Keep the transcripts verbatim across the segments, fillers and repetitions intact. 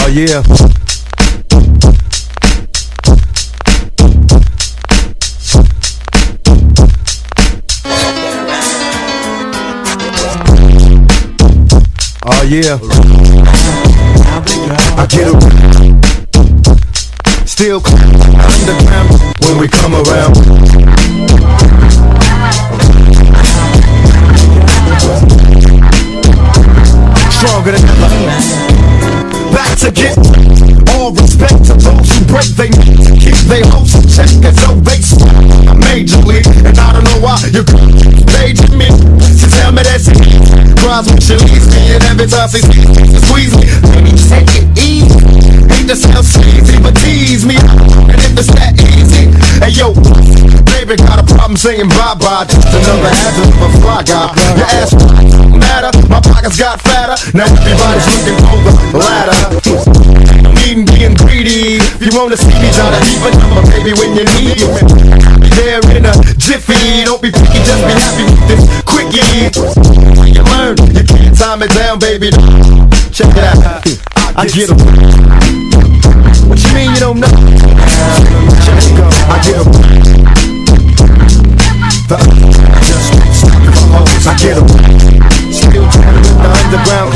yeah. Oh yeah. I get it. Still underground when we come around. Stronger than ever. Back to get all respect to those who break they keep they hopes in check as though they major league. And I don't know why you're paging me. So tell me that's it. Cries when she leaves me, and every time she squeeze me, baby, take it easy. Hate to sound sleazy, but tease me. And if it's that easy, hey yo, baby, got a problem saying bye-bye. Just another hazard of a fly guy. Your ass matter, my pockets got fatter. Now everybody's looking for the ladder. Needing being greedy. If you wanna see me, try to keep a number, baby, when you need it. There in a jiffy, don't be picky, just be happy with this quickie. You learn, you can't time it down, baby. Check it out, I get 'em. What you mean you don't know? Check it go, I get 'em. I get 'em. Still trying to the underground.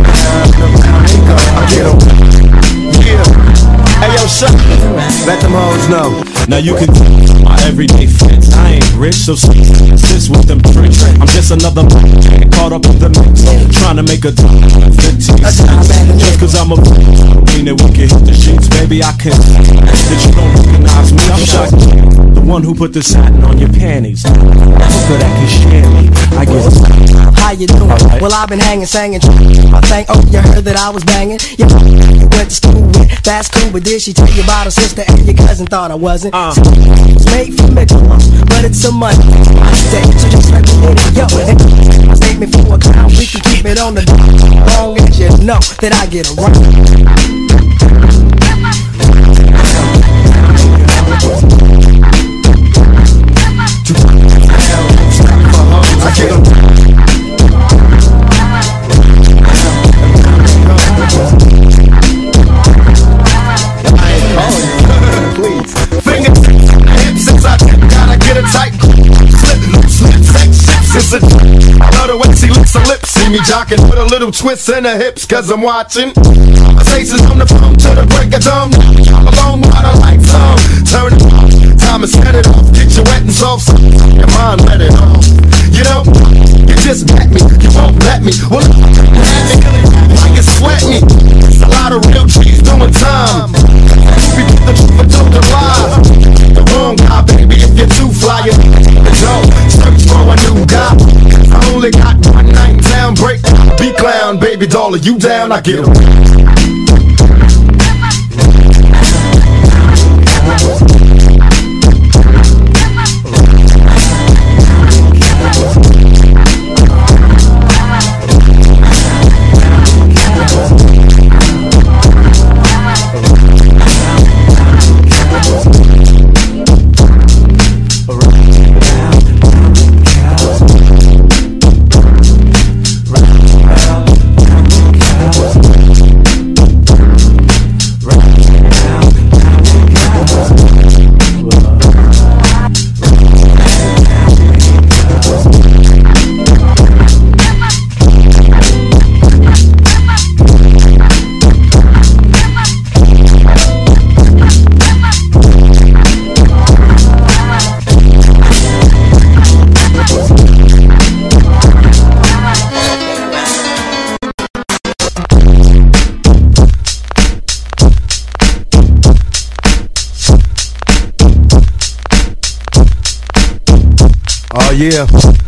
I get 'em. Yeah. Hey yo, shut. Let them hoes know. Now you can my everyday fits. I ain't rich, so sis with them tricks. I'm just another caught up in the mix, trying to make a fifteen cents. Just cause I'm a mean that we can hit the sheets, baby. I can that you don't recognize me. I'm shocked. The one who put the satin on your panties. Hooker that can share me. I guess. How you doing? Right. Well, I've been hanging, singing. I think, oh, you heard that I was banging. You went to school with, that's cool, but did she tell you about her sister and your cousin thought I wasn't? Uh. It's made for Mitchell, but it's some money. So just let me hit it, yo. And my statement for a clown, we can keep it on the long as you know that I get around. I get 'em. Please. Fingers, hips, since I gotta get a tight slip, slip, sex, ships, it's a I love the way she licks her lips, see me jocking with a little twist in her hips, cause I'm watching. My face is on the phone to the break of dawn. I'm alone while the lights on. Turn it on, time to set it off. Get you wet and soft, your mind let it off. You know, you just met me, you won't let me. Well, why you sweat me? It's a lot of real G's doing time. We get the truth and don't lie. The wrong guy, baby, if you're too fly, you don't search for a new guy. I only got one night in town, break, be clown, baby doll, are you down? I get 'em. Oh yeah.